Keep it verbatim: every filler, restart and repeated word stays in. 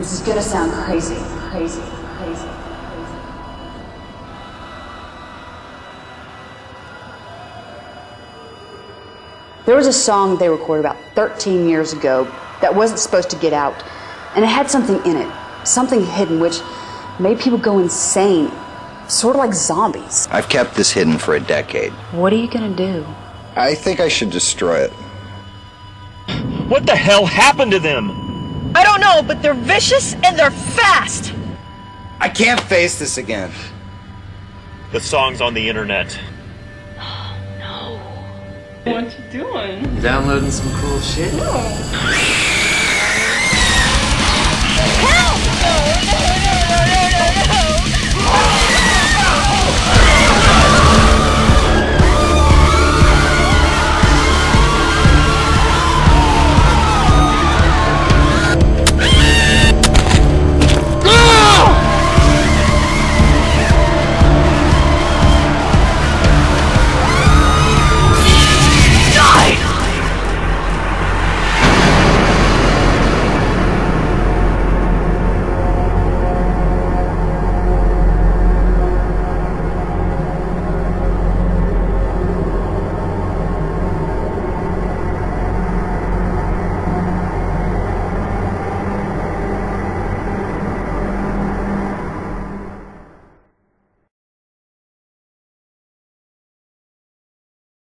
This is gonna sound crazy, crazy, crazy, crazy. There was a song they recorded about thirteen years ago that wasn't supposed to get out, and it had something in it, something hidden, which made people go insane, sort of like zombies. I've kept this hidden for a decade. What are you gonna do? I think I should destroy it. What the hell happened to them? I don't know, but they're vicious and they're fast. I can't face this again. The song's on the internet. Oh, no. What you doing? Downloading some cool shit. Oh.